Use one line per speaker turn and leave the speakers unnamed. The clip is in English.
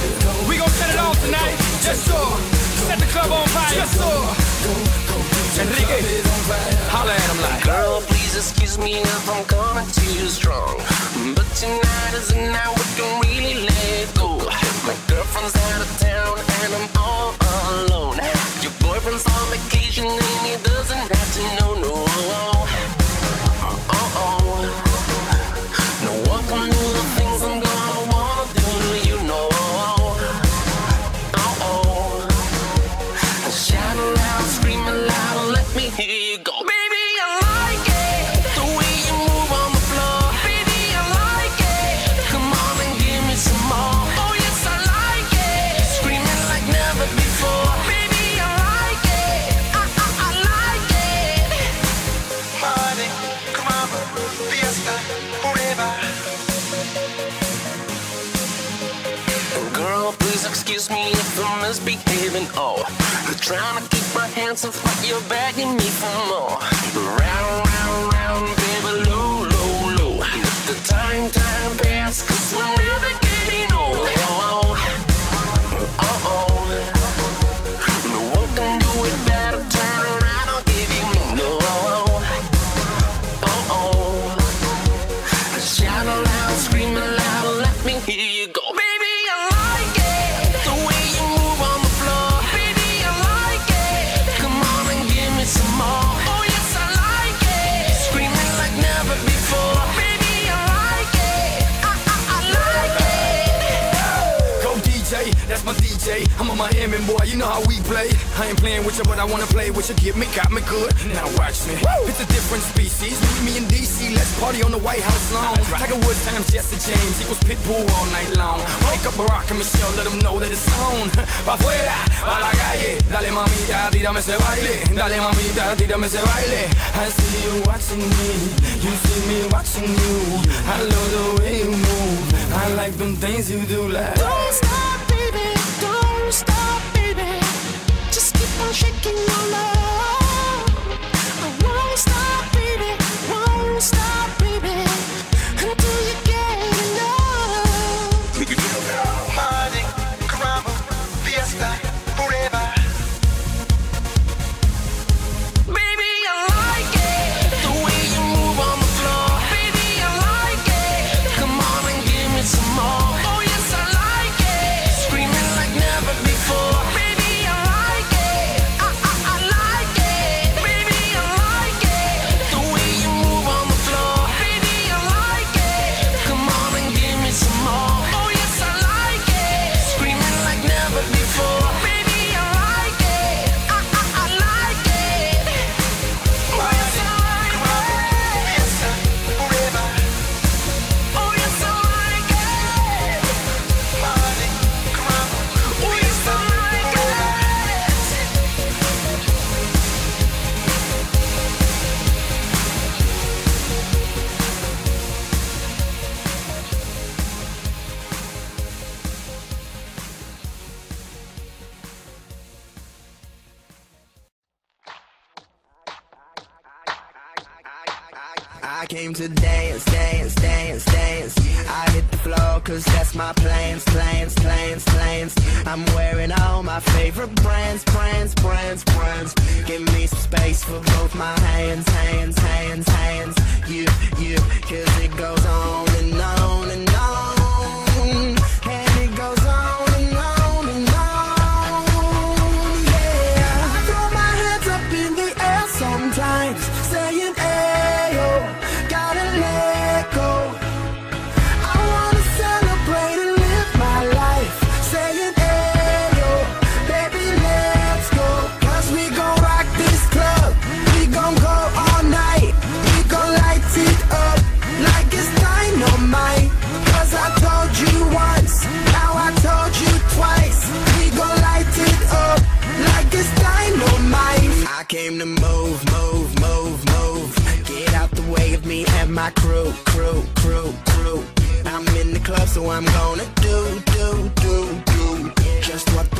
We gon' set it off tonight. Yes, sir. Set the club on fire. Yes, sir. Enrique, holla at him like.
Girl, please excuse me if I'm coming too strong, but tonight is the night we can really let go. My girlfriend's out of town and I'm all alone. Your boyfriend's on vacation and he doesn't have to know, no. No one can do the things I'm gonna wanna do to you, no. Shout aloud, scream aloud, let me hear you go. Baby, I like it, the way you move on the floor. Baby, I like it, come on and give me some more. Oh yes, I like it, screaming like never before. Baby, I like it, I like it.
Party, come on, fiesta, forever.
Girl, please excuse me if I'm misbehaving. Oh, I'm trying to keep my hands off, but you're begging me for more. Round, round, round, baby, low, low, low. Let the time pass, 'cause we're never getting old. No one can do it better. Turn around, I'll give you no. Shout aloud, scream aloud, let me hear you go. Baby, I like it, the way you move on the floor. Baby, I like it, come on and give me some more. Oh yes, I like it, screaming like never before. Baby, I like it, I like it.
Go DJ, that's my DJ. I'm a Miami boy, you know how we play. I ain't playing with you, but I wanna play with you. Get me, got me good. Now watch me. Woo! It's a different species. Meet me in DC, let's party on the White House lawn. Tiger Woods times Jesse James equals Pitbull all night long. Wake up Barack and Michelle, let them know that it's on. Pa' afuera, pa' la calle. Dale mamita, tírame ese baile. Dale mamita, tírame ese baile. I see you watching me, you see me watching you. I love the way you move. I like them things you do like.
Don't stop, baby, don't stop, baby. Just keep on shaking your love. I won't stop, baby, won't stop, baby, until you get enough.
Party, come on, fiesta, forever.
Baby, I like it, the way you move on the floor. Baby, I like it, come on and give me some more. Oh yes, I like it, screaming like never before. Baby, I like it, I like it. Baby, I like it, the way you move on the floor. Baby, I like it, come on and give me some more. Oh yes, I like it, screaming like never before. Baby, I like it, I like it. Oh yes, I like it.
Fiesta, forever.
Oh yes, I like it.
Party, come on,
Oh yes, I like it.
I came to dance, dance, dance, dance. I hit the floor 'cause that's my plans, plans, plans, plans. I'm wearing all my favorite brands, brands, brands, brands. Give me some space for both my hands, hands, hands, hands. You, 'cause it goes on and on and on. And it goes on and on and on. Yeah. I throw my hands up in the air sometimes, saying, ayo, gotta let go. I wanna celebrate and live my life, saying, ayo, baby, let's go. 'Cause we gon' rock this club, we gon' go all night. We gon' light it up like it's dynamite. 'Cause I told you once, now I told you twice. We gon' light it up like it's dynamite. I came to move, move, move, move. Get out the way of me and my crew, crew, crew, crew. I'm in the club, so I'm gonna do just what